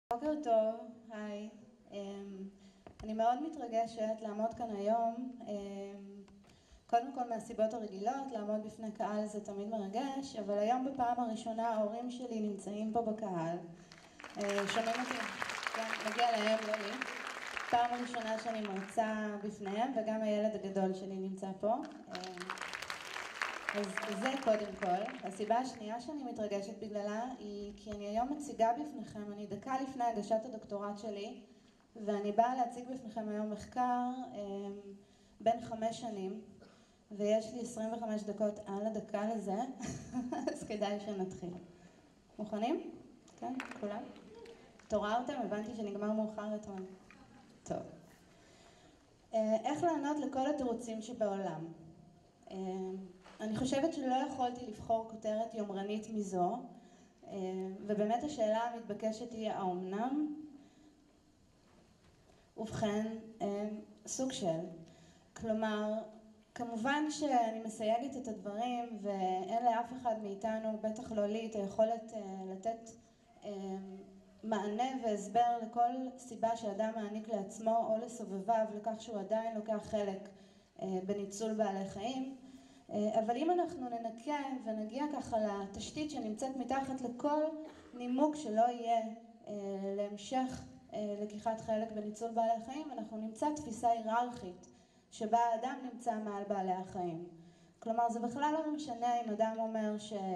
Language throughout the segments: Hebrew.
בוקר טוב, היי. אני מאוד מתרגשת לעמוד כאן היום. קודם כל מהסיבות הרגילות, לעמוד בפני קהל זה תמיד מרגש, אבל היום בפעם הראשונה ההורים שלי נמצאים פה בקהל. שומעים אותי? כן, מגיע להם, לא לי. פעם הראשונה שאני מרצה בפניהם, וגם הילד הגדול שלי נמצא פה. אז זה קודם כל. הסיבה השנייה שאני מתרגשת בגללה היא כי אני היום מציגה בפניכם, אני דקה לפני הגשת הדוקטורט שלי, ואני באה להציג בפניכם היום מחקר בין 5 שנים, ויש לי 25 דקות על הדקה לזה, אז כדאי שנתחיל. מוכנים? כן? כולם? התעוררתם? הבנתי שנגמר מאוחר אתמול. טוב. איך לענות לכל התירוצים שבעולם? אני חושבת שלא יכולתי לבחור כותרת יומרנית מזו, ובאמת השאלה המתבקשת היא האומנם? ובכן, סוג של. כלומר, כמובן שאני מסייגת את הדברים, ואין לאף אחד מאיתנו, בטח לא לי, את היכולת לתת מענה והסבר לכל סיבה שאדם מעניק לעצמו או לסובביו לכך שהוא עדיין לוקח חלק בניצול בעלי חיים. אבל אם אנחנו ננקה ונגיע ככה לתשתית שנמצאת מתחת לכל נימוק שלא יהיה להמשך לקיחת חלק בניצול בעלי חיים, אנחנו נמצא תפיסה היררכית שבה האדם נמצא מעל בעלי החיים. כלומר, זה בכלל לא משנה אם אדם אומר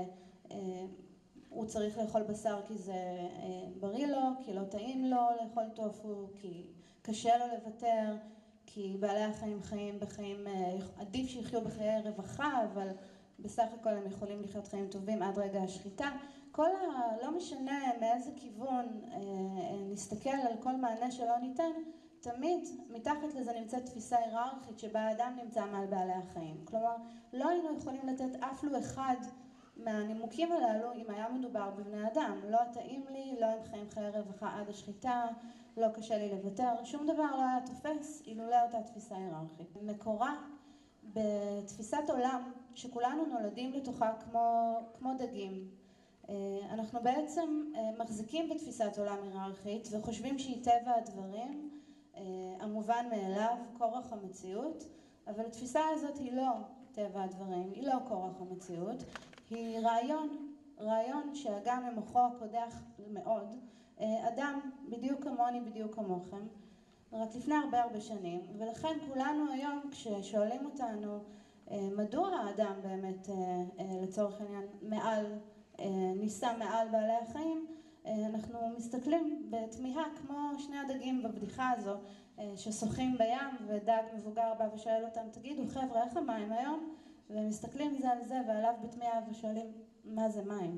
שהוא צריך לאכול בשר כי זה בריא לו, כי לא טעים לו לאכול טופו, כי קשה לו לוותר, כי בעלי החיים חיים בחיים, עדיף שיחיו בחיי רווחה, אבל בסך הכל הם יכולים לחיות חיים טובים עד רגע השחיטה. לא משנה מאיזה כיוון נסתכל על כל מענה שלא ניתן, תמיד מתחת לזה נמצאת תפיסה היררכית שבה האדם נמצא מעל בעלי החיים. כלומר, לא היינו יכולים לתת אף לא אחד מהנימוקים הללו אם היה מדובר בבני אדם. לא טעים לי, לא הם חיים חיי רווחה עד השחיטה, לא קשה לי לוותר, שום דבר לא היה תופס אילולא אותה תפיסה היררכית. מקורה בתפיסת עולם שכולנו נולדים לתוכה כמו דגים. אנחנו בעצם מחזיקים בתפיסת עולם היררכית וחושבים שהיא טבע הדברים, המובן מאליו, כורח המציאות, אבל התפיסה הזאת היא לא טבע הדברים, היא לא כורח המציאות, היא רעיון שהגם ממוחו הקודח מאוד, אדם בדיוק כמוני, בדיוק כמוכם, רק לפני הרבה שנים, ולכן כולנו היום כששואלים אותנו מדוע האדם באמת לצורך העניין ניסה מעל בעלי החיים, אנחנו מסתכלים בתמיהה כמו שני הדגים בבדיחה הזו ששוחים בים ודג מבוגר בא ושואל אותם, תגידו חבר'ה, איך המים היום? והם מסתכלים זה על זה ועליו בתמיהה ושואלים מה זה מים?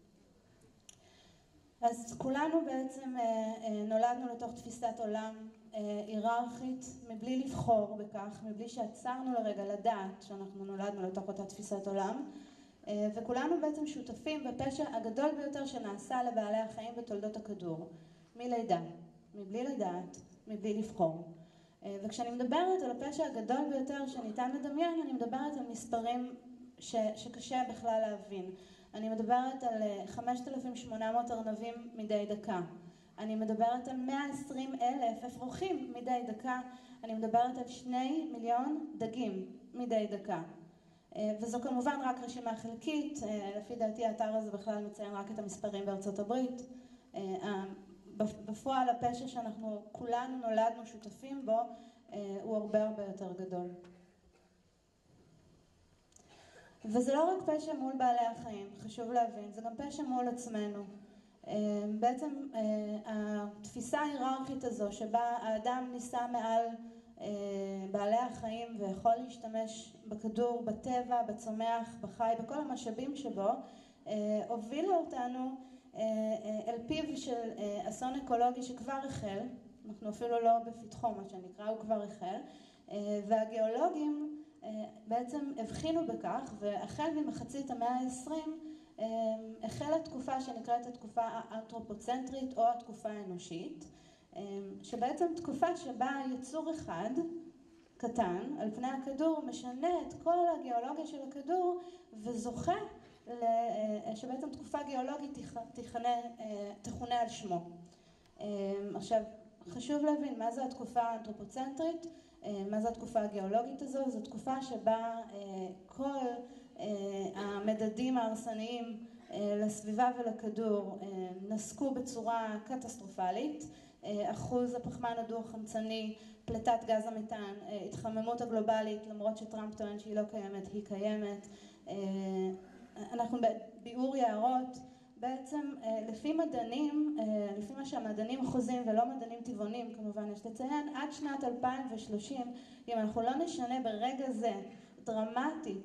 אז כולנו בעצם נולדנו לתוך תפיסת עולם היררכית מבלי לבחור בכך, מבלי שעצרנו לרגע לדעת שאנחנו נולדנו לתוך אותה תפיסת עולם, וכולנו בעצם שותפים בפשע הגדול ביותר שנעשה לבעלי החיים בתולדות הכדור, מלידה, מבלי לדעת, מבלי לבחור. וכשאני מדברת על הפשע הגדול ביותר שניתן לדמיין, אני מדברת על מספרים שקשה בכלל להבין. אני מדברת על 5,800 ארנבים מדי דקה. אני מדברת על 120,000 אפרוחים מדי דקה. אני מדברת על 2 מיליון דגים מדי דקה. וזו כמובן רק רשימה חלקית. לפי דעתי האתר הזה בכלל מציין רק את המספרים בארצות הברית. בפועל הפשע שאנחנו כולנו נולדנו שותפים בו הוא הרבה יותר גדול. וזה לא רק פשע מול בעלי החיים, חשוב להבין, זה גם פשע מול עצמנו. בעצם התפיסה ההיררכית הזו שבה האדם ניסה מעל בעלי החיים ויכול להשתמש בכדור, בטבע, בצומח, בחי, בכל המשאבים שבו, הובילה אותנו אל פיו של אסון אקולוגי שכבר החל, אנחנו אפילו לא בפתחו מה שנקרא, הוא כבר החל, והגיאולוגים בעצם הבחינו בכך, והחל ממחצית המאה ה-20 החלה תקופה שנקראת התקופה האנתרופוצנטרית או התקופה האנושית, שבעצם תקופה שבה יצור אחד קטן על פני הכדור משנה את כל הגיאולוגיה של הכדור וזוכה שבעצם תקופה גיאולוגית תכונה על שמו. עכשיו, חשוב להבין מה זו התקופה האנתרופוצנטרית, מה זו התקופה הגיאולוגית הזו. זו תקופה שבה כל המדדים ההרסניים לסביבה ולכדור נסקו בצורה קטסטרופלית. אחוז הפחמן הדו-חמצני, פליטת גז המתאן, התחממות הגלובלית, למרות שטראמפ טוען שהיא לא קיימת, היא קיימת. אנחנו בביאור יערות, בעצם לפי מדענים, לפי מה שהמדענים חוזים ולא מדענים טבעונים, כמובן יש לציין, עד שנת 2030, אם אנחנו לא נשנה ברגע זה דרמטית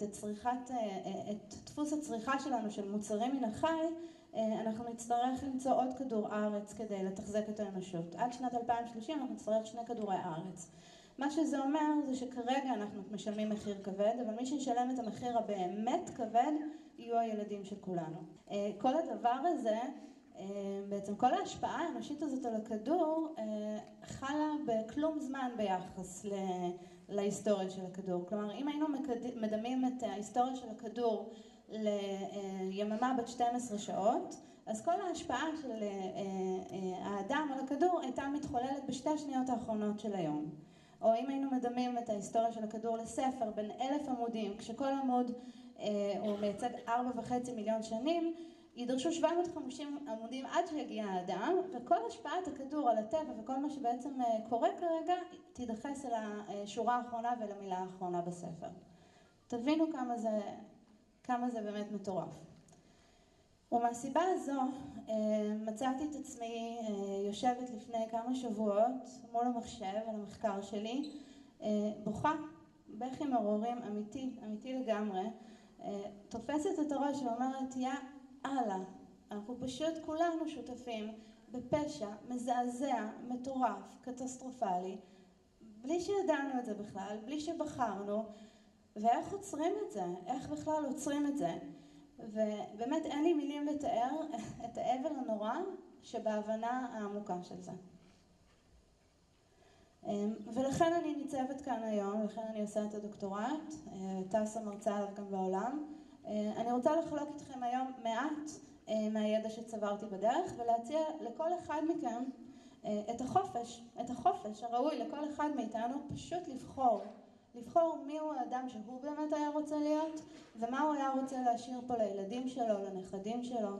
את דפוס הצריכה שלנו של מוצרים מן החי, אנחנו נצטרך למצוא עוד כדור ארץ כדי לתחזק את האנושות. עד שנת 2030 אנחנו נצטרך 2 כדורי ארץ. מה שזה אומר זה שכרגע אנחנו משלמים מחיר כבד, אבל מי שישלם את המחיר הבאמת כבד יהיו הילדים של כולנו. כל הדבר הזה, בעצם כל ההשפעה האנושית הזאת על הכדור חלה בכלום זמן ביחס להיסטוריה של הכדור. כלומר, אם היינו מדמים את ההיסטוריה של הכדור ליממה בת 12 שעות, אז כל ההשפעה של האדם על הכדור הייתה מתחוללת בשתי שניות האחרונות של היום. או אם היינו מדמים את ההיסטוריה של הכדור לספר בין 1,000 עמודים, כשכל עמוד הוא מייצג 4.5 מיליון שנים, יידרשו 750 עמודים עד שיגיע האדם, וכל השפעת הכדור על הטבע וכל מה שבעצם קורה כרגע תידחס אל השורה האחרונה ולמילה האחרונה בספר. תבינו כמה זה באמת מטורף. ומהסיבה הזו מצאתי את עצמי יושבת לפני כמה שבועות מול המחשב על המחקר שלי, בוכה, בכי מרורים אמיתי לגמרי, תופסת את הראש ואומרת, יא אללה, אנחנו פשוט כולנו שותפים בפשע מזעזע, מטורף, קטסטרופלי, בלי שידענו את זה בכלל, בלי שבחרנו, ואיך עוצרים את זה? איך בכלל עוצרים את זה? ובאמת אין לי מילים לתאר את האבל הנורא שבהבנה העמוקה של זה. ולכן אני ניצבת כאן היום, לכן אני עושה את הדוקטורט, טסה מרצה עליו גם בעולם. אני רוצה לחלוק איתכם היום מעט מהידע שצברתי בדרך, ולהציע לכל אחד מכם את החופש הראוי לכל אחד מאיתנו, פשוט לבחור מי הוא האדם שהוא באמת היה רוצה להיות, ומה הוא היה רוצה להשאיר פה לילדים שלו, לנכדים שלו.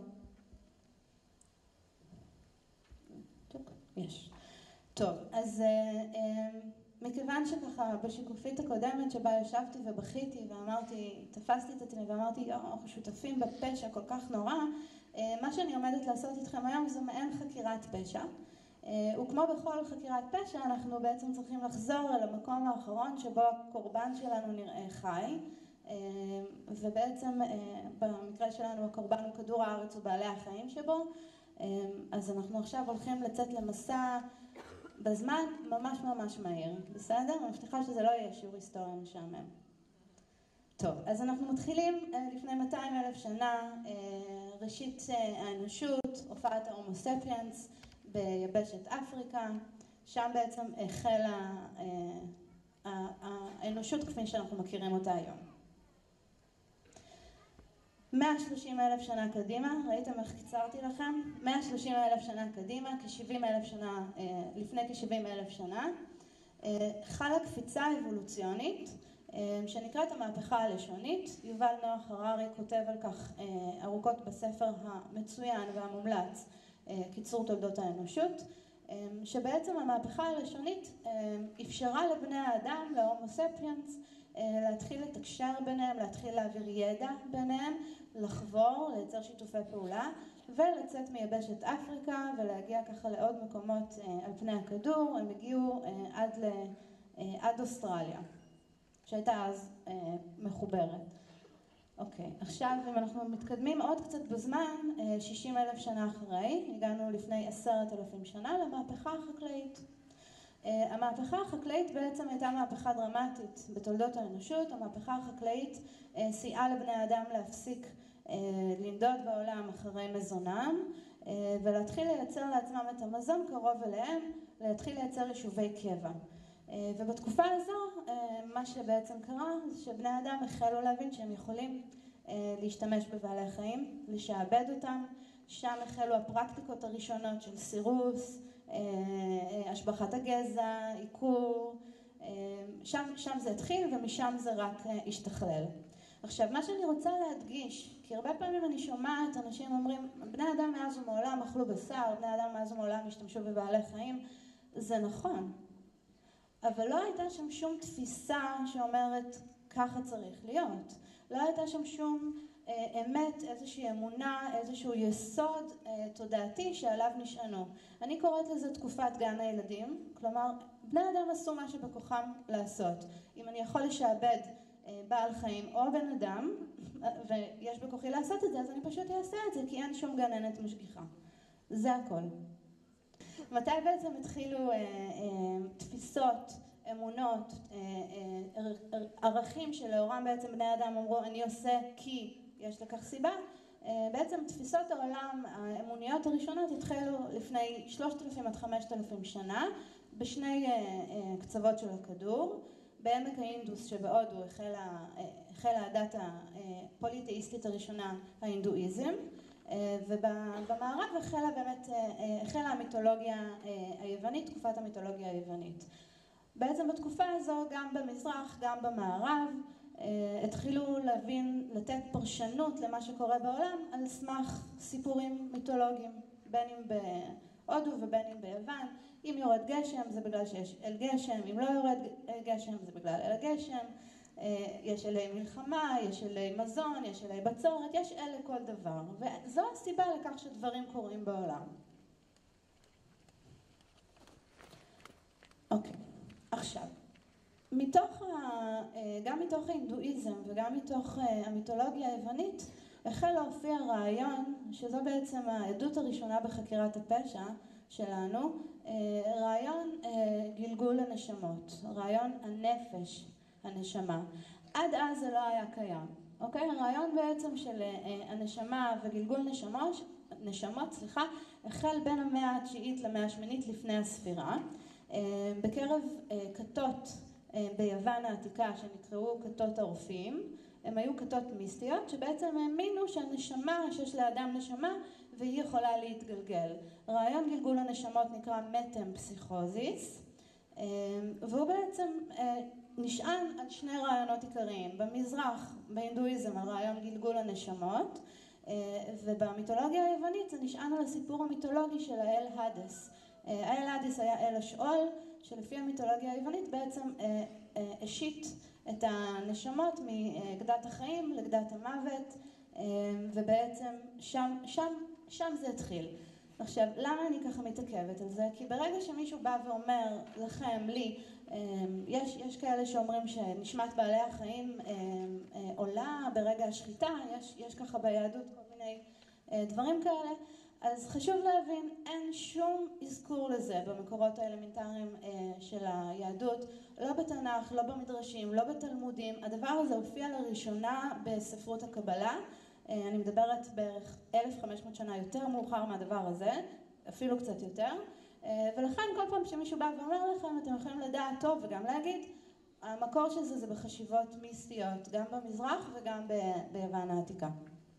יש. טוב, אז מכיוון שככה בשיקופית הקודמת שבה ישבתי ובכיתי ואמרתי, תפסתי את עצמי ואמרתי, אנחנו שותפים בפשע כל כך נורא, מה שאני עומדת לעשות איתכם היום זה מעין חקירת פשע. וכמו בכל חקירת פשע, אנחנו בעצם צריכים לחזור אל המקום האחרון שבו הקורבן שלנו נראה חי, ובעצם במקרה שלנו הקורבן הוא כדור הארץ ובעלי החיים שבו, אז אנחנו עכשיו הולכים לצאת למסע בזמן ממש מהיר, בסדר? אני מבטיחה שזה לא יהיה שיעור היסטוריה משעמם. טוב, אז אנחנו מתחילים לפני 200,000 שנה, ראשית האנושות, הופעת ההומו ספיאנס ביבשת אפריקה, שם בעצם החלה האנושות כפי שאנחנו מכירים אותה היום. 130,000 שנה קדימה, ראיתם איך קיצרתי לכם? 130,000 שנה קדימה, לפני כ-70,000 שנה, חלה קפיצה אבולוציונית שנקראת המהפכה הלשונית. יובל נוח הררי כותב על כך ארוכות בספר המצוין והמומלץ קיצור תולדות האנושות, שבעצם המהפכה הלשונית אפשרה לבני האדם, להומו ספיאנס, להתחיל לתקשר ביניהם, להתחיל להעביר ידע ביניהם, לחבור, לייצר שיתופי פעולה ולצאת מיבשת אפריקה ולהגיע ככה לעוד מקומות על פני הכדור. הם הגיעו עד אוסטרליה, שהייתה אז מחוברת. אוקיי, עכשיו אם אנחנו מתקדמים עוד קצת בזמן, 60,000 שנה אחרי, הגענו לפני 10,000 שנה למהפכה החקלאית. המהפכה החקלאית בעצם הייתה מהפכה דרמטית בתולדות האנושות. המהפכה החקלאית סייעה לבני האדם להפסיק לנדוד בעולם אחרי מזונם ולהתחיל לייצר לעצמם את המזון קרוב אליהם, להתחיל לייצר יישובי קבע. ובתקופה הזו מה שבעצם קרה זה שבני האדם החלו להבין שהם יכולים להשתמש בבעלי חיים, לשעבד אותם. שם החלו הפרקטיקות הראשונות של סירוס, השבחת הגזע, עיקור, שם זה התחיל ומשם זה רק השתכלל. עכשיו, מה שאני רוצה להדגיש, כי הרבה פעמים אני שומעת אנשים אומרים, בני אדם מאז ומעולם אכלו בשר, בני אדם מאז ומעולם השתמשו בבעלי חיים, זה נכון. אבל לא הייתה שם שום תפיסה שאומרת, ככה צריך להיות. לא הייתה שם שום אמת, איזושהי אמונה, איזשהו יסוד תודעתי שעליו נשענו. אני קוראת לזה תקופת גן הילדים, כלומר, בני אדם עשו מה שבכוחם לעשות. אם אני יכול לשעבד בעל חיים או בן אדם, ויש בכוחי לעשות את זה, אז אני פשוט אעשה את זה, כי אין שום גננת משגיחה. זה הכל. מתי בעצם התחילו תפיסות, אמונות, ערכים שלאורם בעצם בני אדם אמרו אני עושה כי יש לכך סיבה? בעצם תפיסות העולם האמוניות הראשונות התחילו לפני 3,000 עד 5,000 שנה בשני קצוות של הכדור. בעמק האינדוס שבהודו החלה הדת הפוליתאיסטית הראשונה, ההינדואיזם, ובמערב החלה המיתולוגיה היוונית, תקופת המיתולוגיה היוונית. בעצם בתקופה הזו גם במזרח, גם במערב, התחילו להבין, לתת פרשנות למה שקורה בעולם על סמך סיפורים מיתולוגיים, בין אם בהודו ובין אם ביוון. אם יורד גשם זה בגלל שיש אל גשם, אם לא יורד גשם זה בגלל אל הגשם, יש אלי מלחמה, יש אלי מזון, יש אלי בצורת, יש אל לכל דבר, וזו הסיבה לכך שדברים קורים בעולם. אוקיי, עכשיו, גם מתוך ההינדואיזם וגם מתוך המיתולוגיה היוונית, החל להופיע רעיון, שזו בעצם העדות הראשונה בחקירת הפשע שלנו, רעיון גלגול הנשמות, רעיון הנפש, הנשמה. עד אז זה לא היה קיים, אוקיי? הרעיון בעצם של הנשמה וגלגול נשמות, החל בין המאה התשיעית למאה השמינית לפני הספירה, בקרב כתות ביוון העתיקה שנקראו כתות הרופאים. הם היו כתות מיסטיות שבעצם האמינו שהנשמה, שיש לאדם נשמה והיא יכולה להתגלגל. רעיון גלגול הנשמות נקרא מטמפסיכוזיס, והוא בעצם נשען על שני רעיונות עיקריים. במזרח, בהינדואיזם, על רעיון גלגול הנשמות, ובמיתולוגיה היוונית זה נשען על הסיפור המיתולוגי של האל הדס. האל הדס היה אל השאול, שלפי המיתולוגיה היוונית בעצם השיט את הנשמות מגדת החיים לגדת המוות, ובעצם שם זה התחיל. עכשיו, למה אני ככה מתעכבת על זה? כי ברגע שמישהו בא ואומר לכם, לי, יש כאלה שאומרים שנשמת בעלי החיים עולה ברגע השחיטה, יש ככה ביהדות כל מיני דברים כאלה, אז חשוב להבין, אין שום אזכור לזה במקורות האלמנטריים של היהדות, לא בתנ"ך, לא במדרשים, לא בתלמודים. הדבר הזה הופיע לראשונה בספרות הקבלה, אני מדברת בערך 1500 שנה יותר מאוחר מהדבר הזה, אפילו קצת יותר, ולכן כל פעם שמישהו בא ואומר לכם, אתם יכולים לדעת טוב וגם להגיד, המקור של זה בחשיבות מיסטיות, גם במזרח וגם ביוון העתיקה.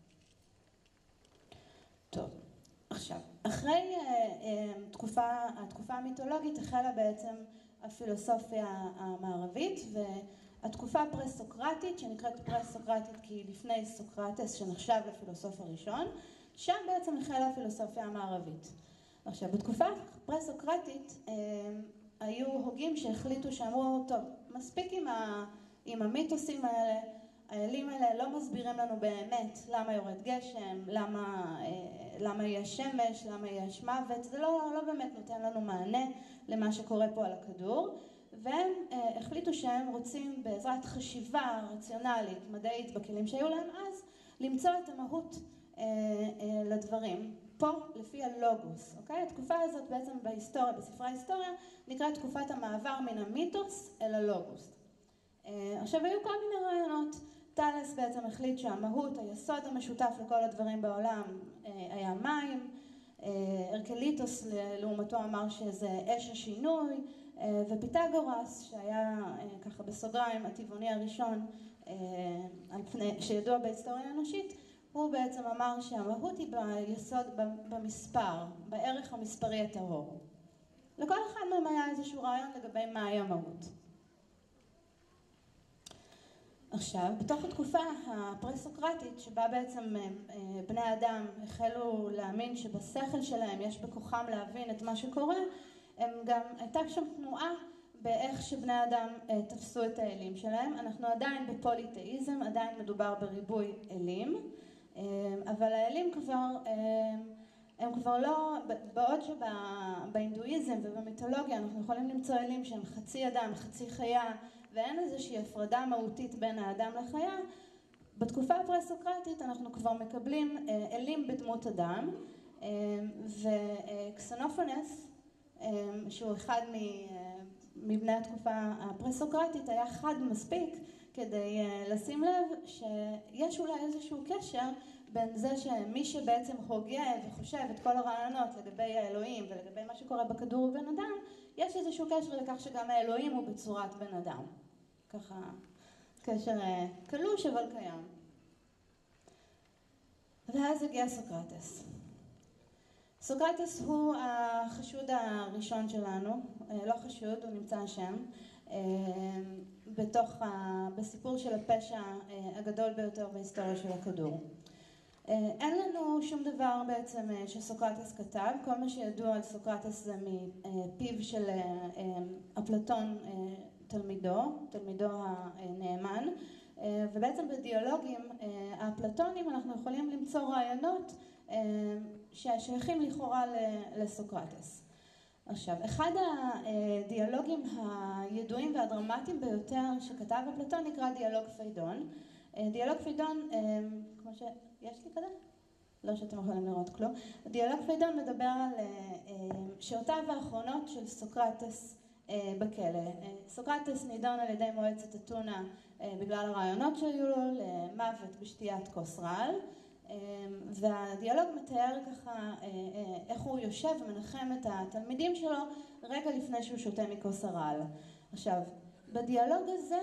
טוב. עכשיו, אחרי התקופה המיתולוגית החלה בעצם הפילוסופיה המערבית, והתקופה הפרה-סוקרטית, שנקראת פרה-סוקרטית כי לפני סוקרטס שנחשב לפילוסוף הראשון, שם בעצם החלה הפילוסופיה המערבית. עכשיו, בתקופה הפרה-סוקרטית היו הוגים שהחליטו שאמרו, טוב, מספיק עם המיתוסים האלה, האלים האלה לא מסבירים לנו באמת למה יורד גשם, למה יש שמש, למה יש מוות, זה לא באמת נותן לנו מענה למה שקורה פה על הכדור, והם החליטו שהם רוצים בעזרת חשיבה רציונלית, מדעית, בכלים שהיו להם אז, למצוא את המהות לדברים. פה לפי הלוגוס, אוקיי? התקופה הזאת בעצם בהיסטוריה, בספרי ההיסטוריה, נקראת תקופת המעבר מן המיתוס אל הלוגוס. עכשיו היו כל מיני רעיונות. תאלס בעצם החליט שהמהות, היסוד המשותף לכל הדברים בעולם היה מים, ארקליטוס לעומתו אמר שזה אש השינוי, ופיתגורס שהיה ככה בסוגריים הטבעוני הראשון שידוע בהיסטוריה האנושית, הוא בעצם אמר שהמהות היא ביסוד, במספר, בערך המספרי הטהור. להם היה איזשהו רעיון לגבי מהי המהות. עכשיו, בתוך התקופה הפרה-סוקרטית, שבה בעצם בני אדם החלו להאמין שבשכל שלהם יש בכוחם להבין את מה שקורה, גם הייתה שם תנועה באיך שבני אדם תפסו את האלים שלהם. אנחנו עדיין בפוליתאיזם, עדיין מדובר בריבוי אלים, אבל האלים הם כבר לא, בעוד שבהינדואיזם ובמיתולוגיה אנחנו יכולים למצוא אלים שהם חצי אדם, חצי חיה, ואין איזושהי הפרדה מהותית בין האדם לחיה, בתקופה הפרה-סוקרטית אנחנו כבר מקבלים אלים בדמות אדם, וקסנופונס, שהוא אחד מבני התקופה הפרה-סוקרטית, היה חד מספיק כדי לשים לב שיש אולי איזשהו קשר בין זה שמי שבעצם הוגה וחושב את כל הרעיונות לגבי האלוהים ולגבי מה שקורה בכדור ובן אדם, יש איזשהו קשר לכך שגם האלוהים הוא בצורת בן אדם. ככה קשר קלוש אבל קיים. ואז הגיע סוקרטס. סוקרטס הוא החשוד הראשון שלנו, לא חשוד, הוא נמצא שם, בסיפור של הפשע הגדול ביותר בהיסטוריה של הכדור. אין לנו שום דבר בעצם שסוקרטס כתב, כל מה שידוע על סוקרטס זה מפיו של אפלטון תלמידו הנאמן, ובעצם בדיאלוגים האפלטונים אנחנו יכולים למצוא רעיונות ששייכים לכאורה לסוקרטס. עכשיו, אחד הדיאלוגים הידועים והדרמטיים ביותר שכתב אפלטון נקרא דיאלוג פיידון. דיאלוג פיידון, כמו יש לי כזה? לא שאתם יכולים לראות כלום. דיאלוג פיידון מדבר על שעותיו האחרונות של סוקרטס בכלא. סוקרטס נידון על ידי מועצת אתונה בגלל הרעיונות שהיו לו למוות בשתיית כוס רעל, והדיאלוג מתאר ככה איך הוא יושב ומנחם את התלמידים שלו רגע לפני שהוא שותה מכוס הרעל. עכשיו, בדיאלוג הזה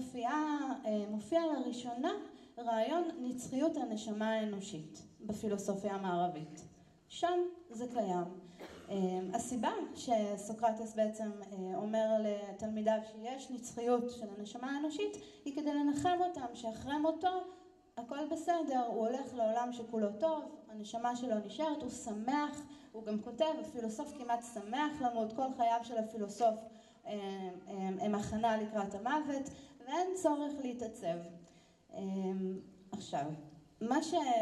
מופיע לראשונה רעיון נצחיות הנשמה האנושית בפילוסופיה המערבית. שם זה קיים. הסיבה שסוקרטס בעצם אומר לתלמידיו שיש נצחיות של הנשמה האנושית היא כדי לנחם אותם שאחרי מותו הכל בסדר, הוא הולך לעולם שכולו טוב, הנשמה שלו נשארת, הוא שמח, הוא גם כותב, הפילוסוף כמעט שמח למות, כל חייו של הפילוסוף הם הכנה לקראת המוות, ואין צורך להתעצב. עכשיו, מה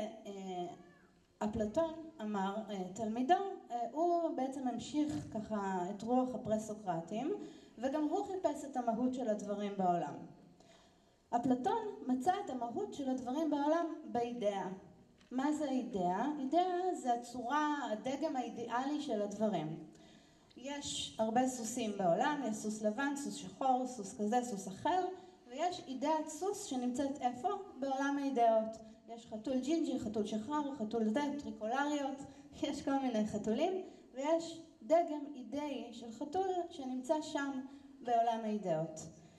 שאפלטון אמר תלמידו, הוא בעצם המשיך ככה את רוח הפרה-סוקרטים, וגם הוא חיפש את המהות של הדברים בעולם. אפלטון מצא את המהות של הדברים בעולם באידאה. מה זה אידאה? אידאה זה הצורה, הדגם האידיאלי של הדברים. יש הרבה סוסים בעולם, יש סוס לבן, סוס שחור, סוס כזה, סוס אחר, ויש אידאת סוס שנמצאת איפה? בעולם האידאות. יש חתול ג'ינג'י, חתול שחר, חתול טריקולריות, יש כל מיני חתולים, ויש דגם אידאי של חתול שנמצא שם בעולם האידאות.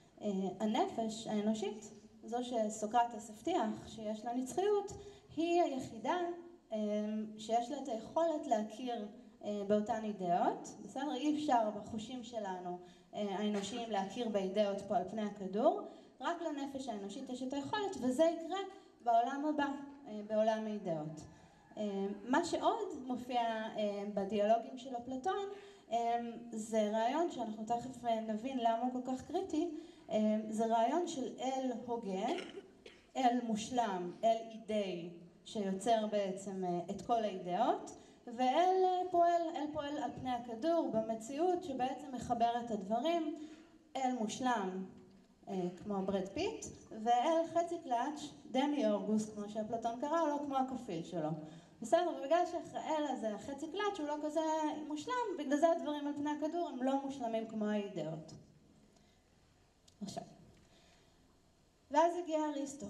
הנפש האנושית, זו שסוקרטס הבטיח שיש לה נצחיות, היא היחידה שיש לה את היכולת להכיר באותן אידאות. בסדר? אי אפשר בחושים שלנו האנושיים להכיר באידאות פה על פני הכדור, רק לנפש האנושית יש את היכולת, וזה יקרה בעולם הבא, בעולם האידאות. מה שעוד מופיע בדיאלוגים של אפלטון, זה רעיון שאנחנו תכף נבין למה הוא כל כך קריטי, זה רעיון של אל הוגה, אל מושלם, אל אידאי שיוצר בעצם את כל האידאות, ואל פועל על פני הכדור במציאות שבעצם מחבר את הדברים, אל מושלם כמו ברד פיט, ואל חצי קלאץ' דמי אורגוס כמו שאפלטון קרא לו, כמו הכפיל שלו. בסדר, ובגלל שהאל הזה, החצי קלאץ' הוא לא כזה מושלם, בגלל זה הדברים על פני הכדור הם לא מושלמים כמו האידאות. עכשיו, ואז הגיע אריסטו.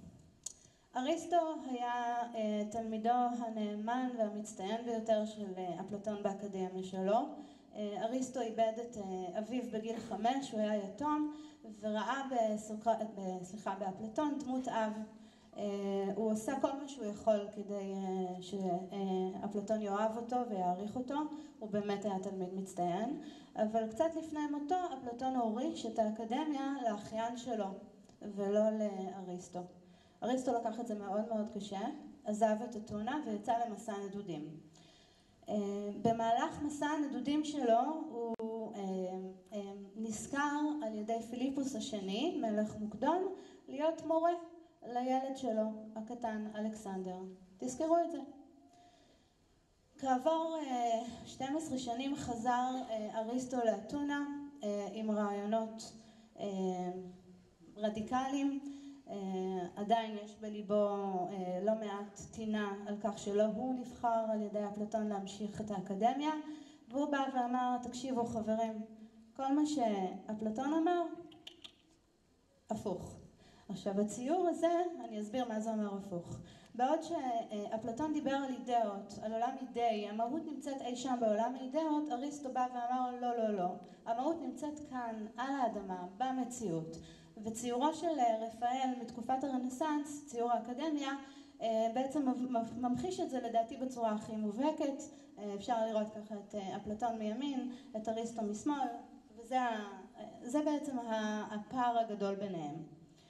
אריסטו היה תלמידו הנאמן והמצטיין ביותר של אפלטון באקדמיה שלו. אריסטו איבד את אביו בגיל 5, הוא היה יתום, וראה באפלטון דמות אב הוא עושה כל מה שהוא יכול כדי שאפלטון יאהב אותו ויעריך אותו, הוא באמת היה תלמיד מצטיין, אבל קצת לפני מותו אפלטון הוריש את האקדמיה לאחיין שלו ולא לאריסטו. אריסטו לקח את זה מאוד מאוד קשה, עזב את אתונה ויצא למסע נדודים. במהלך מסע הנדודים שלו הוא נזכר על ידי פיליפוס השני, מלך מוקדון, להיות מורה לילד שלו, הקטן, אלכסנדר. תזכרו את זה. כעבור 12 שנים חזר אריסטו לאתונה עם רעיונות רדיקליים. עדיין יש בליבו לא מעט טינה על כך שלא הוא נבחר על ידי אפלטון להמשיך את האקדמיה, והוא בא ואמר, תקשיבו חברים, כל מה שאפלטון אמר, הפוך. עכשיו הציור הזה, אני אסביר מה זה אומר הפוך. בעוד שאפלטון דיבר על אידאות, על עולם אידאי, המהות נמצאת אי שם בעולם האידאות, אריסטו בא ואמר לא, לא, לא. המהות נמצאת כאן, על האדמה, במציאות. וציורו של רפאל מתקופת הרנסנס, ציור האקדמיה, בעצם ממחיש את זה לדעתי בצורה הכי מובהקת. אפשר לראות ככה את אפלטון מימין, את אריסטו משמאל, וזה בעצם הפער הגדול ביניהם.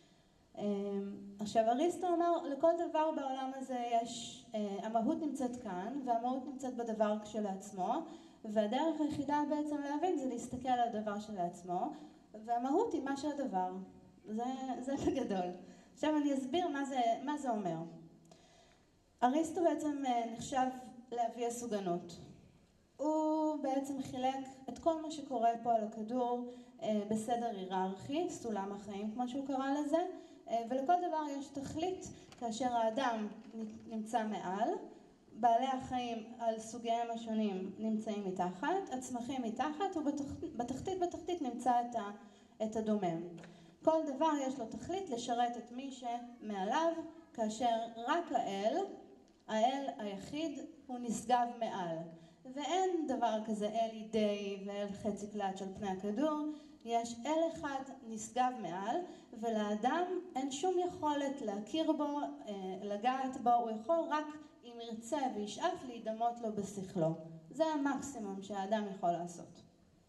עכשיו אריסטו אמר, לכל דבר בעולם הזה יש, המהות נמצאת כאן והמהות נמצאת בדבר כשלעצמו, והדרך היחידה בעצם להבין זה להסתכל על הדבר שלעצמו, והמהות היא מה שהדבר. זה בגדול. עכשיו אני אסביר מה זה אומר. אריסטו בעצם נחשב לאבי הסוגנות. הוא בעצם חילק את כל מה שקורה פה על הכדור בסדר היררכי, סולם החיים כמו שהוא קרא לזה, ולכל דבר יש תכלית כאשר האדם נמצא מעל, בעלי החיים על סוגיהם השונים נמצאים מתחת, הצמחים מתחת, ובתחתית נמצא את הדומם. כל דבר יש לו תכלית לשרת את מי שמעליו, כאשר רק האל היחיד הוא נשגב מעל. ואין דבר כזה אל אידאי ואל חצי קלט של פני הכדור, יש אל אחד נשגב מעל, ולאדם אין שום יכולת להכיר בו, לגעת בו, הוא יכול רק אם ירצה וישאף להידמות לו בשכלו. זה המקסימום שהאדם יכול לעשות.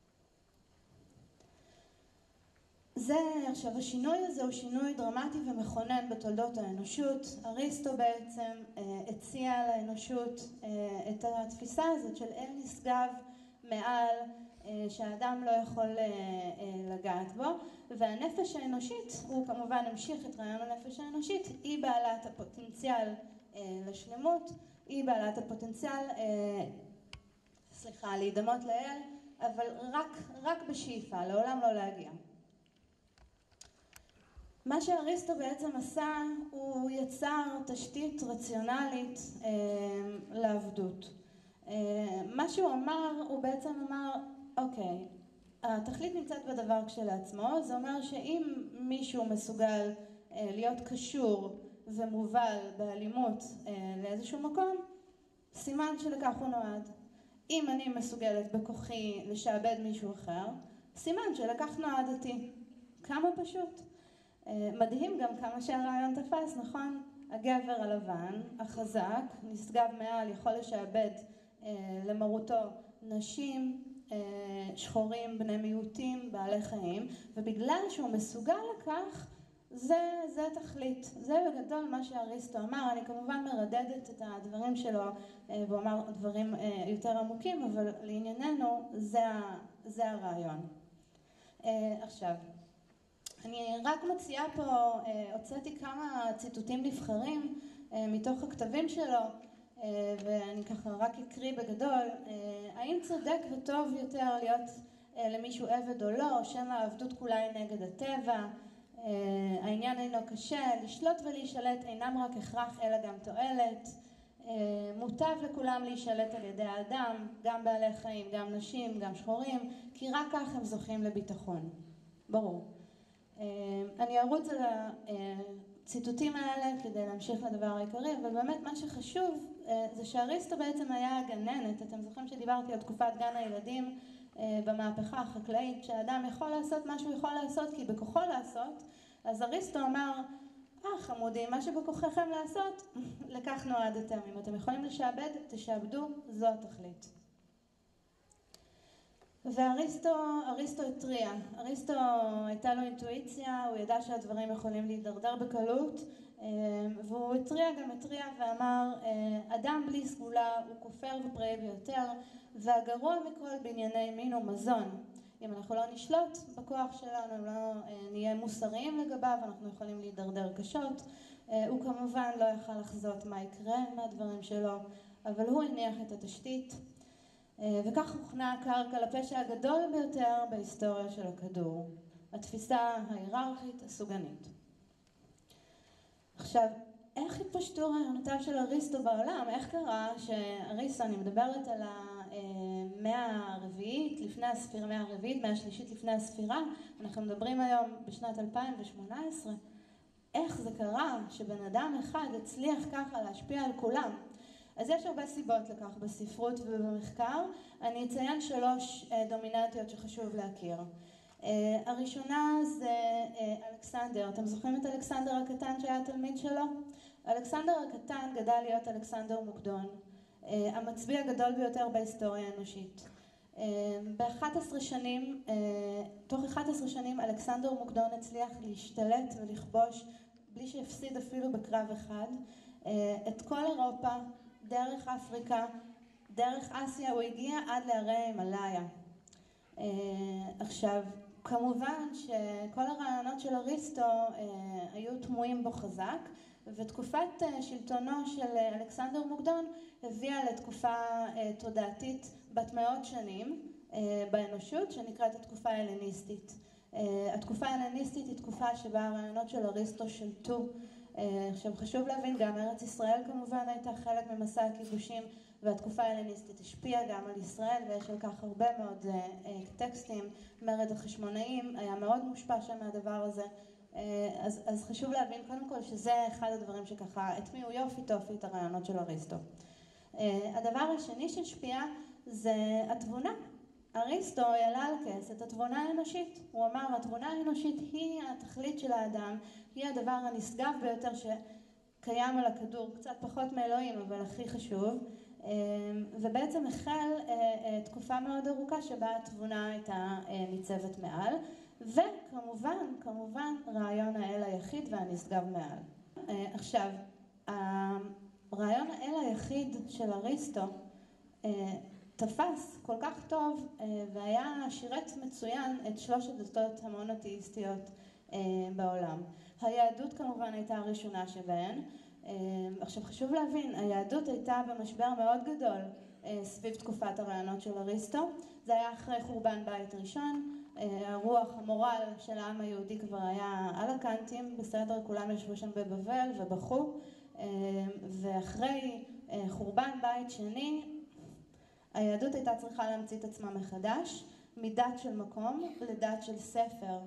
עכשיו השינוי הזה הוא שינוי דרמטי ומכונן בתולדות האנושות. אריסטו בעצם הציע לאנושות את התפיסה הזאת של אל נשגב מעל, שהאדם לא יכול לגעת בו, והנפש האנושית, הוא כמובן המשיך את רעיון הנפש האנושית, היא בעלת הפוטנציאל לשלמות, היא בעלת הפוטנציאל, להידמות לאל, אבל רק בשאיפה, לעולם לא להגיע. מה שאריסטו בעצם עשה, הוא יצר תשתית רציונלית לעבדות. מה שהוא אמר, הוא בעצם אמר, אוקיי, התכלית נמצאת בדבר כשלעצמו, זה אומר שאם מישהו מסוגל להיות קשור ומובל באלימות לאיזשהו מקום, סימן שלכך הוא נועד. אם אני מסוגלת בכוחי לשעבד מישהו אחר, סימן שלכך נועדתי. כמה פשוט. מדהים גם כמה שהרעיון תפס, נכון? הגבר הלבן, החזק, נשגב מעל, יכול לשעבד למרותו נשים, שחורים, בני מיעוטים, בעלי חיים, ובגלל שהוא מסוגל לכך, זה תכלית. זה בגדול מה שאריסטו אמר. אני כמובן מרדדת את הדברים שלו, והוא אמר דברים יותר עמוקים, אבל לענייננו זה הרעיון. עכשיו, אני רק מציעה פה, הוצאתי כמה ציטוטים נבחרים מתוך הכתבים שלו, ואני ככה רק אקריא בגדול. האם צודק וטוב יותר להיות למישהו עבד או לא, או שמא העבדות כולה היא נגד הטבע? העניין אינו קשה, לשלוט ולהישלט אינם רק הכרח אלא גם תועלת. מוטב לכולם להישלט על ידי האדם, גם בעלי חיים, גם נשים, גם שחורים, כי רק כך הם זוכים לביטחון. ברור. אני ארוץ על הציטוטים האלה כדי להמשיך לדבר העיקרי, אבל באמת מה שחשוב זה שאריסטו בעצם היה הגננת. אתם זוכרים שדיברתי על תקופת גן הילדים במהפכה החקלאית, שהאדם יכול לעשות מה שהוא יכול לעשות כי בכוחו לעשות. אז אריסטו אמר, חמודים, מה שבכוחכם לעשות, לכך נועדתם. אם אתם יכולים לשעבד, תשעבדו, זו התכלית. ואריסטו התריע. אריסטו הייתה לו אינטואיציה, הוא ידע שהדברים יכולים להידרדר בקלות, והוא גם התריע ואמר, אדם בלי סגולה הוא כופר ופראי ביותר, והגרוע מכל בענייני מין ומזון. אם אנחנו לא נשלוט בכוח שלנו, אם לא נהיה מוסריים לגביו, אנחנו יכולים להידרדר קשות. הוא כמובן לא יכל לחזות מה יקרה מהדברים שלו, אבל הוא הניח את התשתית, וכך הוכנה הקרקע לפשע הגדול ביותר בהיסטוריה של הכדור, התפיסה ההיררכית הסוגנית. עכשיו, איך התפשטו רעיונותיו של אריסטו בעולם? איך קרה שאריסטו, אני מדברת על המאה הרביעית לפני הספירה, המאה הרביעית, מאה השלישית לפני הספירה, אנחנו מדברים היום בשנת 2018, איך זה קרה שבן אדם אחד הצליח ככה להשפיע על כולם? אז יש הרבה סיבות לכך בספרות ובמחקר. אני אציין 3 דומיננטיות שחשוב להכיר. הראשונה זה אלכסנדר. אתם זוכרים את אלכסנדר הקטן שהיה תלמיד שלו? אלכסנדר הקטן גדל להיות אלכסנדר מוקדון, המצביא הגדול ביותר בהיסטוריה האנושית. תוך 11 שנים אלכסנדר מוקדון הצליח להשתלט ולכבוש, בלי שהפסיד אפילו בקרב אחד, את כל אירופה, דרך אפריקה, דרך אסיה, הוא הגיע עד להרי הימלאיה. עכשיו, כמובן שכל הרעיונות של אריסטו היו תמוהים בו חזק, ותקופת שלטונו של אלכסנדר מוקדון הביאה לתקופה תודעתית בת מאות שנים באנושות, שנקראת התקופה ההלניסטית. התקופה ההלניסטית היא תקופה שבה הרעיונות של אריסטו שלטו. עכשיו חשוב להבין, גם ארץ ישראל כמובן הייתה חלק ממסע הכיבושים, והתקופה ההלניסטית השפיעה גם על ישראל, ויש על כך הרבה מאוד טקסטים. מרד החשמונאים היה מאוד מושפע שם מהדבר הזה. אז חשוב להבין קודם כל שזה אחד הדברים שככה הטמיעו יופי טופי את הרעיונות של אריסטו. הדבר השני שהשפיע זה התבונה. אריסטו העלה על הכס את התבונה האנושית. הוא אמר, התבונה האנושית היא התכלית של האדם, היא הדבר הנשגב ביותר שקיים על הכדור, קצת פחות מאלוהים אבל הכי חשוב, ובעצם החל תקופה מאוד ארוכה שבה התבונה הייתה ניצבת מעל, וכמובן רעיון האל היחיד והנשגב מעל. עכשיו, רעיון האל היחיד של אריסטו תפס כל כך טוב והיה שירת מצוין את 3 הדתות המונותאיסטיות בעולם. היהדות כמובן הייתה הראשונה שבהן. עכשיו חשוב להבין, היהדות הייתה במשבר מאוד גדול סביב תקופת הרעיונות של אריסטו. זה היה אחרי חורבן בית ראשון, הרוח, המורל של העם היהודי כבר היה על הקנטים, בסדר, כולם ישבו שם בבבל ובכו, ואחרי חורבן בית שני, היהדות הייתה צריכה להמציא את עצמה מחדש, מדת של מקום לדת של ספר.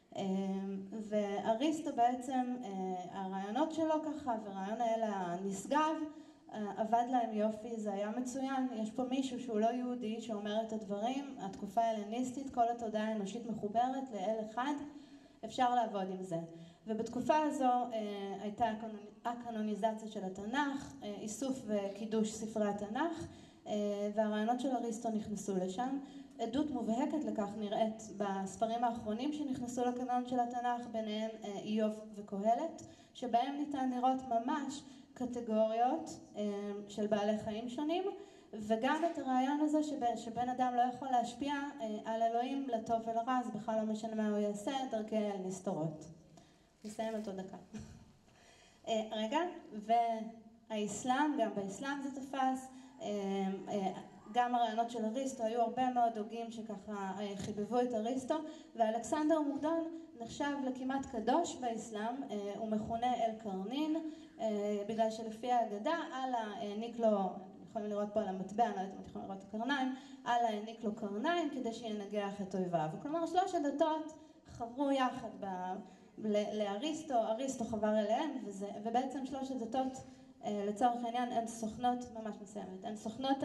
ואריסטו בעצם, הרעיונות שלו ככה, ורעיון האל הנשגב, עבד להם יופי, זה היה מצוין. יש פה מישהו שהוא לא יהודי שאומר את הדברים, התקופה ההלניסטית, כל התודעה האנושית מחוברת לאל אחד, אפשר לעבוד עם זה. ובתקופה הזו הייתה הקנוניזציה של התנ"ך, איסוף וקידוש ספרי התנ"ך, והרעיונות של אריסטו נכנסו לשם. עדות מובהקת לכך נראית בספרים האחרונים שנכנסו לקנון של התנ"ך, ביניהם איוב וקהלת, שבהם ניתן לראות ממש קטגוריות של בעלי חיים שונים, וגם את הרעיון הזה שבן אדם לא יכול להשפיע על אלוהים לטוב ולרע, אז בכלל לא משנה מה הוא יעשה, דרכי אל נסתרות. נסיים אותו דקה. רגע, והאסלאם, גם באסלאם זה תפס, גם הרעיונות של אריסטו, היו הרבה מאוד הוגים שככה חיבבו את אריסטו, ואלכסנדר מוקדון נחשב לכמעט קדוש באסלאם, הוא מכונה אל קרנין, בגלל שלפי האגדה, אללה העניק לו, יכולים לראות פה על המטבע, אני לא יודעת אם אתם יכולים לראות את הקרניים, אללה העניק לו קרניים כדי שינגח את אויביו. כלומר, 3 הדתות חברו יחד לאריסטו, אריסטו חבר אליהם, ובעצם 3 הדתות, לצורך העניין, הן סוכנות, ממש מסיימת, הן סוכנות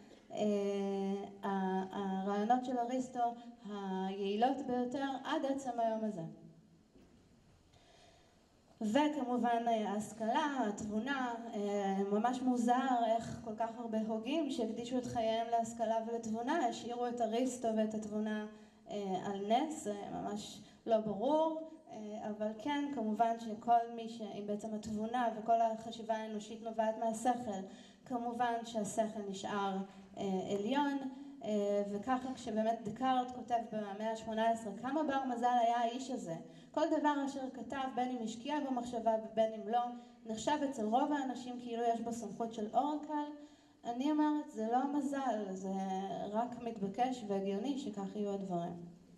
הרעיונות של אריסטו היעילות ביותר עד עצם היום הזה. וכמובן ההשכלה, התבונה, ממש מוזר איך כל כך הרבה הוגים שהקדישו את חייהם להשכלה ולתבונה, השאירו את אריסטו ואת התבונה על נס, זה ממש לא ברור, אבל כן, כמובן שכל מי שאם בעצם התבונה וכל החשיבה האנושית נובעת מהשכל, כמובן שהשכל נשאר עליון, וככה כשבאמת דקארט כותב במאה ה-18 כמה בר מזל היה האיש הזה, כל דבר אשר כתב בין אם השקיע במחשבה ובין אם לא, נחשב אצל רוב האנשים כאילו יש בו סמכות של אורקל. אני אומרת, זה לא מזל, זה רק מתבקש והגיוני שכך יהיו הדברים.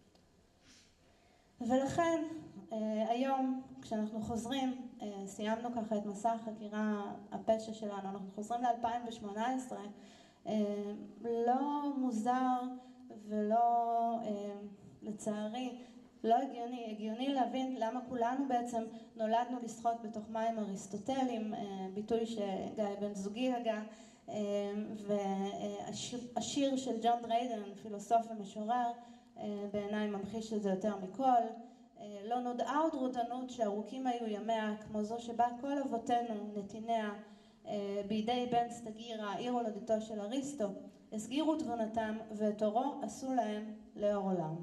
ולכן היום כשאנחנו חוזרים, סיימנו ככה את מסע החקירה הפשע שלנו, אנחנו חוזרים ל-2018, לא מוזר ולא לצערי לא הגיוני להבין למה כולנו בעצם נולדנו לשחות בתוך מים אריסטוטליים, ביטוי שגיא בן זוגי הגה, והשיר של ג'ון דריידן, פילוסוף ומשורר, בעיניי ממחיש את זה יותר מכל. לא נודעה עוד רודנות שארוכים היו ימיה, כמו זו שבה כל אבותינו, נתיניה, בידי בן סטגירה, עיר הולדתו של אריסטו, הסגירו תבונתם ואת אורו עשו להם לאור עולם.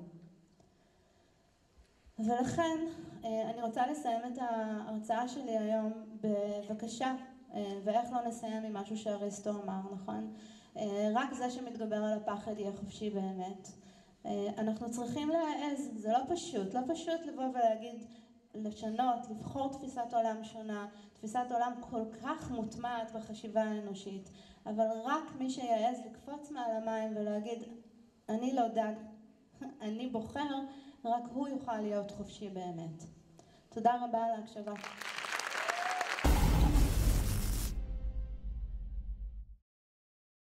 ולכן אני רוצה לסיים את ההרצאה שלי היום בבקשה, ואיך לא נסיים עם משהו שאריסטו אמר, נכון? רק זה שמתגבר על הפחד יהיה חופשי באמת. אנחנו צריכים להעז, זה לא פשוט לבוא ולהגיד, לשנות, לבחור תפיסת עולם שונה, תפיסת עולם כל כך מוטמעת בחשיבה האנושית, אבל רק מי שיעז לקפוץ מעל המים ולהגיד, אני לא דג, אני בוחר, רק הוא יוכל להיות חופשי באמת. תודה רבה על ההקשבה.